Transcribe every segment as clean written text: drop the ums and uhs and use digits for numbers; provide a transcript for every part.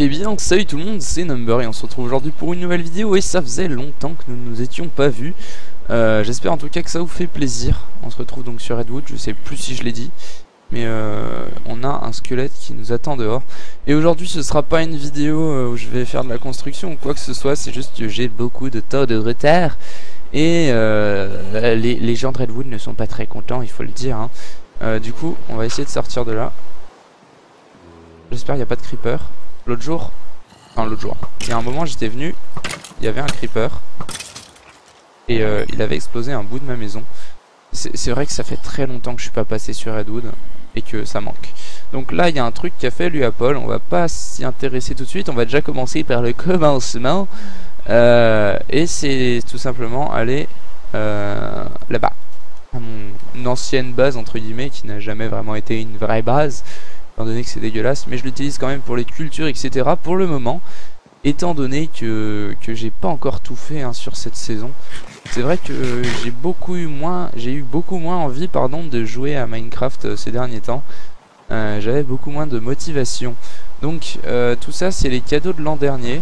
Eh bien, salut tout le monde, c'est Number et on se retrouve aujourd'hui pour une nouvelle vidéo et ça faisait longtemps que nous ne nous étions pas vus. J'espère en tout cas que ça vous fait plaisir. On se retrouve donc sur Redwood, je sais plus si je l'ai dit, mais on a un squelette qui nous attend dehors. Et aujourd'hui ce sera pas une vidéo où je vais faire de la construction ou quoi que ce soit, c'est juste que j'ai beaucoup de temps de retard. Et les gens de Redwood ne sont pas très contents, il faut le dire, hein. Du coup, on va essayer de sortir de là. J'espère qu'il n'y a pas de creeper. L'autre jour, il y a un moment j'étais venu, il y avait un creeper et il avait explosé un bout de ma maison. C'est vrai que ça fait très longtemps que je suis pas passé sur Redwood et que ça manque. Donc là il y a un truc qu'a fait lui Apple, on va pas s'y intéresser tout de suite, on va déjà commencer par le commencement. Et c'est tout simplement aller là-bas, à mon ancienne base entre guillemets qui n'a jamais vraiment été une vraie base. Étant donné que c'est dégueulasse, mais je l'utilise quand même pour les cultures, etc. pour le moment, étant donné que j'ai pas encore tout fait sur cette saison. C'est vrai que j'ai eu beaucoup moins envie de jouer à Minecraft ces derniers temps. J'avais beaucoup moins de motivation. Donc tout ça c'est les cadeaux de l'an dernier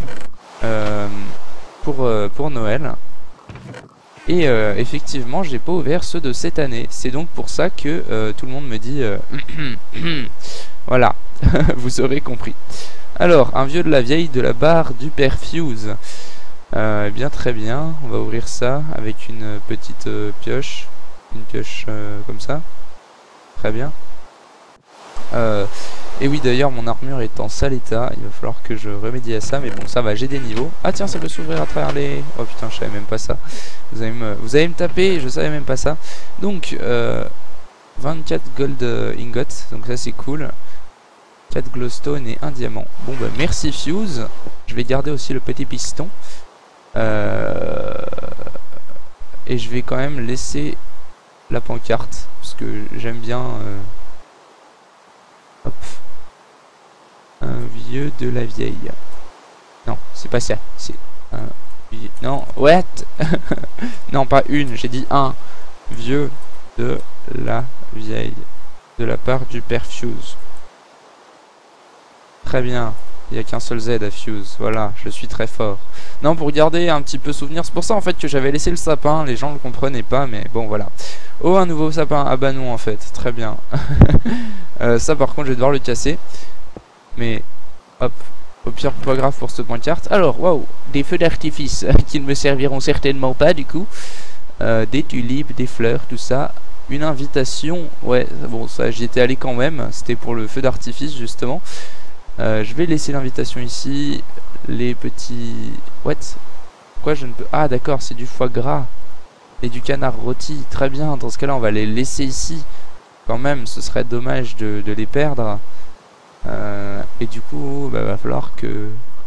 pour Noël. Et effectivement j'ai pas ouvert ceux de cette année. C'est donc pour ça que tout le monde me dit voilà, vous aurez compris. Alors, un vieux de la vieille de la barre du père Fuse. Eh bien, très bien. On va ouvrir ça avec une petite pioche. Une pioche comme ça. Très bien. Et oui, d'ailleurs, mon armure est en sale état. Il va falloir que je remédie à ça. Mais bon, ça va, j'ai des niveaux. Ah tiens, ça peut s'ouvrir à travers les... Oh putain, je savais même pas ça. Vous allez me taper, je savais même pas ça. Donc, 24 gold ingots. Donc ça, c'est cool. 4 glowstone et 1 diamant. Bon bah merci Fuse. Je vais garder aussi le petit piston. Et je vais quand même laisser la pancarte. Parce que j'aime bien... Hop. Un vieux de la vieille. Non, c'est pas ça. C'est un vieux... Non, what? Non, pas une. J'ai dit un vieux de la vieille. De la part du père Fuse. Très bien, il n'y a qu'un seul Z à Fuse, voilà, je suis très fort. Non, pour garder un petit peu souvenir, c'est pour ça en fait que j'avais laissé le sapin, les gens ne le comprenaient pas, mais bon voilà. Oh, un nouveau sapin, ah bah non en fait, très bien. Ça par contre je vais devoir le casser. Mais, hop, au pire pas grave pour cette pancarte. Alors, waouh, des feux d'artifice qui ne me serviront certainement pas du coup. Des tulipes, des fleurs, tout ça. Une invitation, ouais, bon ça j'y étais allé quand même, c'était pour le feu d'artifice justement. Je vais laisser l'invitation ici. Les petits... What? Pourquoi je ne peux... Ah d'accord, c'est du foie gras et du canard rôti. Très bien, dans ce cas là on va les laisser ici. Quand même, ce serait dommage de les perdre. Et du coup, bah, va falloir que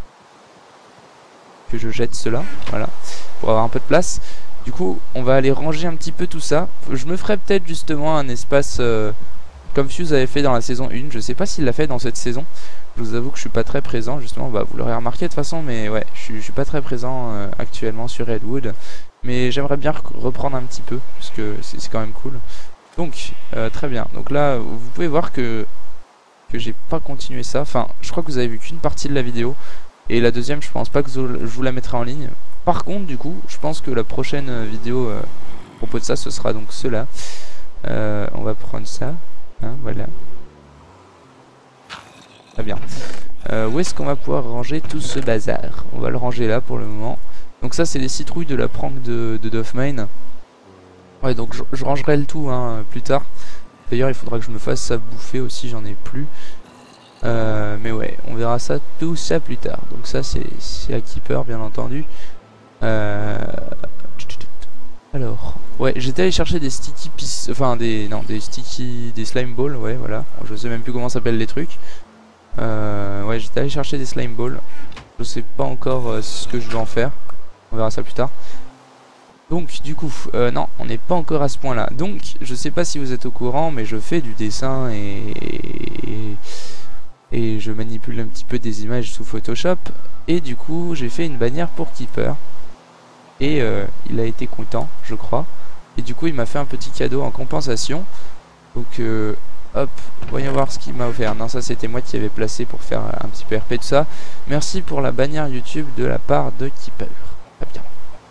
je jette cela. Voilà, pour avoir un peu de place. Du coup, on va aller ranger un petit peu tout ça. Je me ferai peut-être justement un espace... comme Fuse avait fait dans la saison 1, je sais pas s'il l'a fait dans cette saison. Je vous avoue que je suis pas très présent, justement, bah, vous l'aurez remarqué de toute façon, mais ouais, je suis pas très présent actuellement sur Redwood. Mais j'aimerais bien reprendre un petit peu, parce que c'est quand même cool. Donc, très bien. Donc là, vous pouvez voir que j'ai pas continué ça. Enfin, je crois que vous avez vu qu'une partie de la vidéo. Et la deuxième, je pense pas que je vous la mettrai en ligne. Par contre, du coup, je pense que la prochaine vidéo à propos de ça, ce sera donc cela. On va prendre ça. Voilà. Très bien. Où est-ce qu'on va pouvoir ranger tout ce bazar? On va le ranger là pour le moment. Donc ça c'est les citrouilles de la prank de Doffmine. Ouais, donc je rangerai le tout plus tard. D'ailleurs il faudra que je me fasse ça bouffer aussi, j'en ai plus. Mais ouais, on verra ça, tout ça plus tard. Donc ça c'est à Keeper bien entendu. Alors, ouais, j'étais allé chercher des sticky pieces, enfin des slime balls, ouais, voilà. Je sais même plus comment s'appellent les trucs. Ouais, j'étais allé chercher des slime balls. Je sais pas encore ce que je vais en faire. On verra ça plus tard. Donc, du coup, non, on n'est pas encore à ce point-là. Donc, je sais pas si vous êtes au courant, mais je fais du dessin et je manipule un petit peu des images sous Photoshop. Et du coup, j'ai fait une bannière pour Keeper. Et il a été content, je crois. Et du coup il m'a fait un petit cadeau en compensation. Donc Hop, voyons voir ce qu'il m'a offert. Non, ça c'était moi qui avais placé pour faire un petit peu RP, tout ça. Merci pour la bannière YouTube de la part de Keeper. Très bien.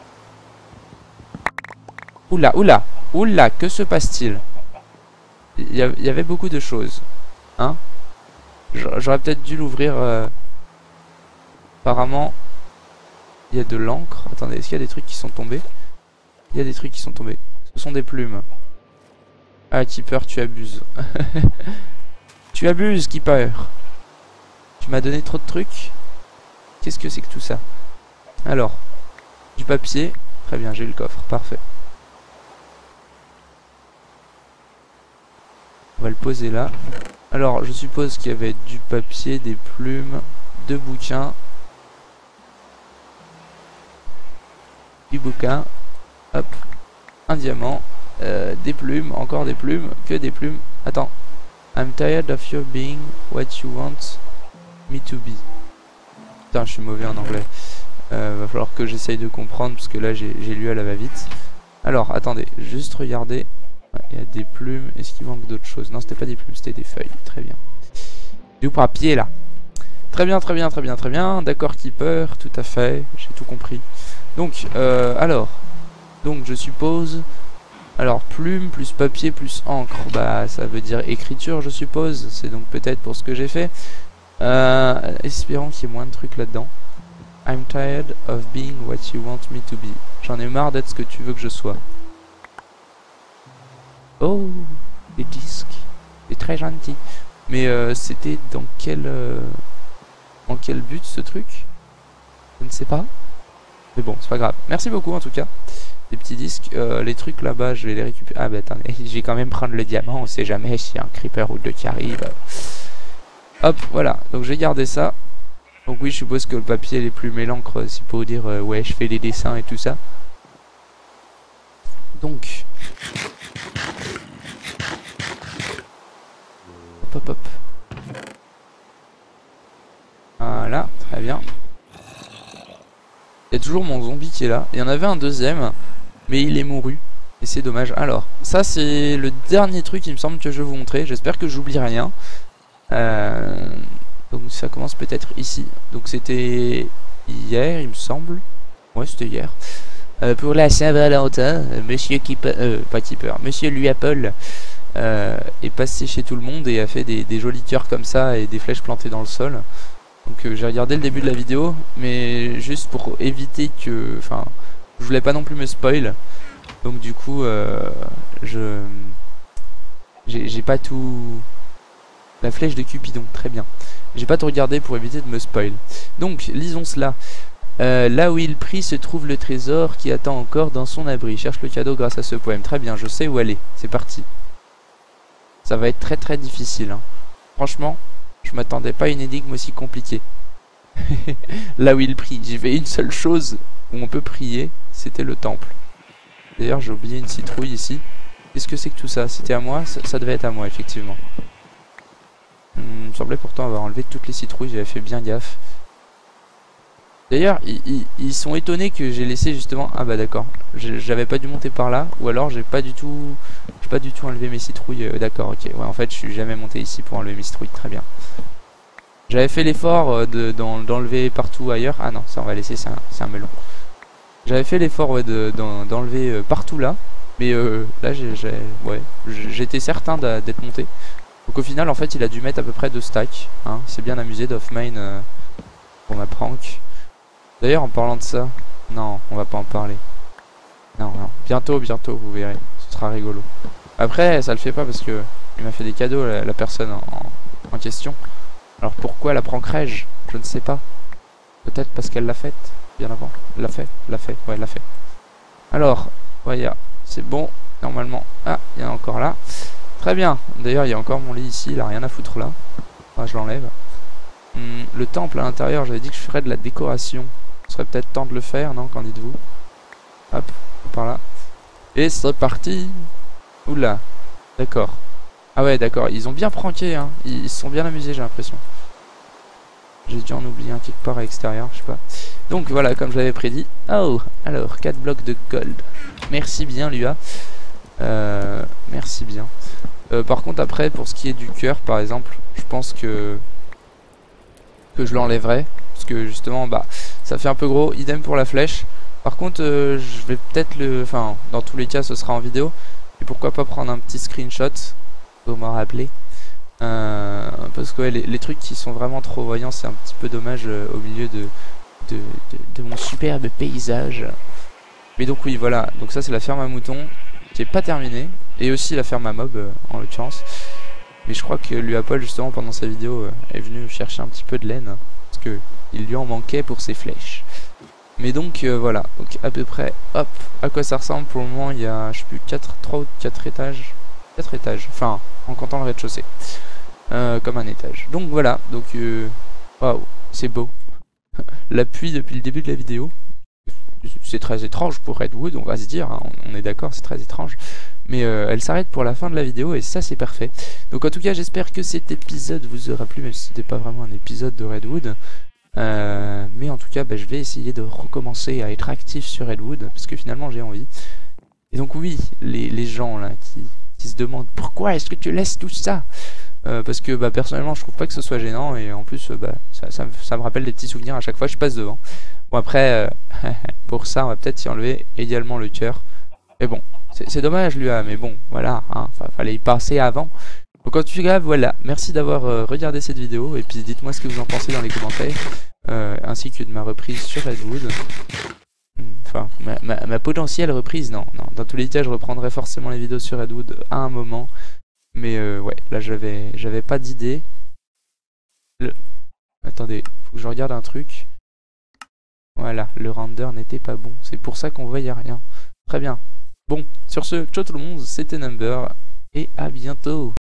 Oula, oula, oula, que se passe-t-il? Il y avait beaucoup de choses. Hein? J'aurais peut-être dû l'ouvrir. Apparemment, il y a de l'encre. Attendez, est-ce qu'il y a des trucs qui sont tombés? Il y a des trucs qui sont tombés. Ce sont des plumes. Ah, Keeper, tu abuses. Tu abuses, Keeper. Tu m'as donné trop de trucs. Qu'est-ce que c'est que tout ça? Alors, du papier. Très bien, j'ai eu le coffre. Parfait. On va le poser là. Alors, je suppose qu'il y avait du papier, des plumes, deux bouquins. Du bouquin. Hop. Un diamant. Des plumes, encore des plumes, que des plumes. Attends. I'm tired of your being what you want me to be. Putain, je suis mauvais en anglais. Va falloir que j'essaye de comprendre parce que là j'ai lu à la va-vite. Alors, attendez, juste regardez. Il y a des plumes. Est-ce qu'il manque d'autres choses? Non, c'était pas des plumes, c'était des feuilles. Très bien. Du papier là. Très bien, très bien, très bien, très bien. D'accord, Keeper, tout à fait. J'ai tout compris. Donc, alors. Donc, je suppose. Alors, plume plus papier plus encre. Bah, ça veut dire écriture, je suppose. C'est donc peut-être pour ce que j'ai fait. Espérons qu'il y ait moins de trucs là-dedans. I'm tired of being what you want me to be. J'en ai marre d'être ce que tu veux que je sois. Oh, des disques. C'est très gentil. Mais c'était dans quel but ce truc? Je ne sais pas. Mais bon, c'est pas grave. Merci beaucoup en tout cas. Des petits disques. Les trucs là-bas, je vais les récupérer. Ah bah attendez, je vais quand même prendre le diamant. On sait jamais s'il y a un creeper ou deux qui arrive. Hop, voilà. Donc j'ai gardé ça. Donc oui, je suppose que le papier, les plumes et l'encre, c'est pour dire ouais, je fais des dessins et tout ça. Donc... Hop, hop, hop. Voilà, très bien. Il y a toujours mon zombie qui est là. Il y en avait un deuxième, mais il est mouru. Et c'est dommage. Alors, ça c'est le dernier truc, il me semble, que je vais vous montrer. J'espère que j'oublie rien. Donc ça commence peut-être ici. Donc c'était hier, il me semble. Ouais, c'était hier. Pour la Saint-Valentin, Monsieur Keeper, pas Keeper, Monsieur Luapol est passé chez tout le monde et a fait des jolis cœurs comme ça et des flèches plantées dans le sol. Donc j'ai regardé le début de la vidéo, mais juste pour éviter que... Enfin, je voulais pas non plus me spoil. Donc du coup, j'ai pas tout... La flèche de Cupidon, très bien. J'ai pas tout regardé pour éviter de me spoil. Donc, lisons cela. Là où il prie se trouve le trésor qui attend encore dans son abri. Cherche le cadeau grâce à ce poème. Très bien, je sais où aller. C'est parti. Ça va être très très difficile. Hein. Franchement, je m'attendais pas à une énigme aussi compliquée. Là où il prie. J'ai fait une seule chose où on peut prier. C'était le temple. D'ailleurs, j'ai oublié une citrouille ici. Qu'est-ce que c'est que tout ça? C'était à moi? Ça devait être à moi, effectivement. Il me semblait pourtant avoir enlevé toutes les citrouilles. J'avais fait bien gaffe. D'ailleurs, ils sont étonnés que j'ai laissé justement... Ah bah d'accord, j'avais pas dû monter par là. Ou alors j'ai pas du tout enlevé mes citrouilles. D'accord, ok. Ouais, en fait, je suis jamais monté ici pour enlever mes citrouilles. Très bien. J'avais fait l'effort d'enlever partout ailleurs. Ah non, ça on va laisser, c'est un melon. J'avais fait l'effort ouais, d'enlever partout là. Mais là, j'étais certain d'être monté. Donc au final, en fait, il a dû mettre à peu près 2 stacks. Hein. Il s'est bien amusé d'Offmine pour ma prank. D'ailleurs, en parlant de ça... Non, on va pas en parler. Non, non. Bientôt, vous verrez. Ce sera rigolo. Après, ça le fait pas parce que il m'a fait des cadeaux, la personne en question. Alors pourquoi la prankerais-je? Je ne sais pas. Peut-être parce qu'elle l'a faite bien avant. L'a fait. Ouais, elle l'a fait. Alors, voilà. C'est bon. Normalement. Ah, il y en a encore là. Très bien. D'ailleurs, il y a encore mon lit ici. Il a rien à foutre là. Ah, je l'enlève. Le temple à l'intérieur, j'avais dit que je ferais de la décoration. Ce serait peut-être temps de le faire, non? Qu'en dites-vous? Hop, par là. Et c'est parti. Oula. D'accord. Ah ouais, d'accord. Ils ont bien pranké, hein. Ils se sont bien amusés, j'ai l'impression. J'ai dû en oublier un quelque part à l'extérieur, je sais pas. Donc voilà, comme je l'avais prédit. Oh, alors, 4 blocs de gold. Merci bien, Lua. Merci bien. Par contre après pour ce qui est du cœur par exemple, je pense que je l'enlèverai parce que justement bah ça fait un peu gros. Idem pour la flèche. Par contre je vais peut-être enfin dans tous les cas ce sera en vidéo. Et pourquoi pas prendre un petit screenshot pour m'en rappeler. Parce que ouais, les trucs qui sont vraiment trop voyants, c'est un petit peu dommage au milieu de mon superbe paysage. Mais donc oui voilà, donc ça c'est la ferme à moutons qui est pas terminée. Et aussi la ferme à mob en l'occurrence. Mais je crois que Luapol justement pendant sa vidéo est venu chercher un petit peu de laine. Parce que il lui en manquait pour ses flèches. Mais donc voilà, donc à peu près, hop, à quoi ça ressemble pour le moment. Il y a, je sais plus, 3 ou 4 étages. 4 étages, enfin en comptant le rez-de-chaussée. Comme un étage. Donc voilà, donc waouh, c'est beau. La pluie depuis le début de la vidéo. C'est très étrange pour Redwood, on va se dire, hein, on est d'accord, c'est très étrange. Mais elle s'arrête pour la fin de la vidéo et ça c'est parfait. Donc en tout cas j'espère que cet épisode vous aura plu, même si c'était pas vraiment un épisode de Redwood. Mais en tout cas bah, je vais essayer de recommencer à être actif sur Redwood, parce que finalement j'ai envie. Et donc oui, les gens là qui se demandent pourquoi est-ce que tu laisses tout ça, parce que bah, personnellement je trouve pas que ce soit gênant, et en plus bah, ça me rappelle des petits souvenirs à chaque fois que je passe devant. Bon après pour ça on va peut-être y enlever également le cœur. Mais bon, c'est dommage lui, mais bon voilà, hein, fallait y passer avant. Donc en tout cas voilà, merci d'avoir regardé cette vidéo, et puis dites-moi ce que vous en pensez dans les commentaires, ainsi que de ma reprise sur Redwood. Enfin, ma potentielle reprise, non, dans tous les cas je reprendrai forcément les vidéos sur Redwood à un moment. Mais ouais, là j'avais pas d'idée. Attendez, faut que je regarde un truc. Voilà, le render n'était pas bon, c'est pour ça qu'on voyait rien. Très bien. Bon, sur ce, ciao tout le monde, c'était Number, et à bientôt.